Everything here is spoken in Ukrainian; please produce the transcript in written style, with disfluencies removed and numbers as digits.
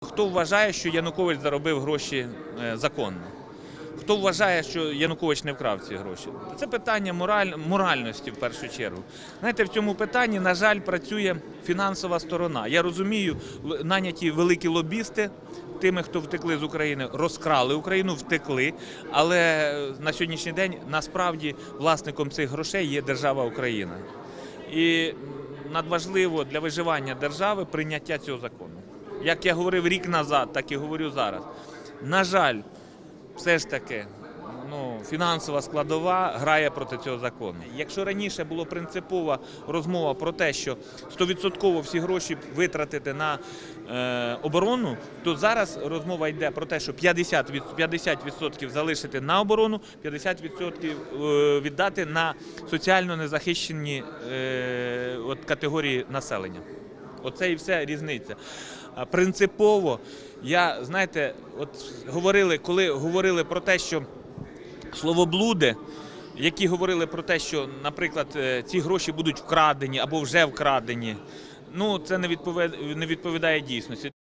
Хто вважає, що Янукович заробив гроші законно? Хто вважає, що Янукович не вкрав ці гроші? Це питання моральності в першу чергу. Знаєте, в цьому питанні, на жаль, працює фінансова сторона. Я розумію, наняті великі лобісти, тими, хто втекли з України, розкрали Україну, втекли, але на сьогоднішній день насправді власником цих грошей є держава Україна. І надважливо для виживання держави прийняття цього закону. Як я говорив рік назад, так і говорю зараз. На жаль, все ж таки, фінансова складова грає проти цього закону. Якщо раніше була принципова розмова про те, що 100% всі гроші витратити на оборону, то зараз розмова йде про те, що 50% залишити на оборону, 50% віддати на соціально незахищені категорії населення. Оце і все різниця. Принципово, коли говорили про те, що словоблуди, які говорили про те, що, наприклад, ці гроші будуть вкрадені або вже вкрадені, це не відповідає дійсності.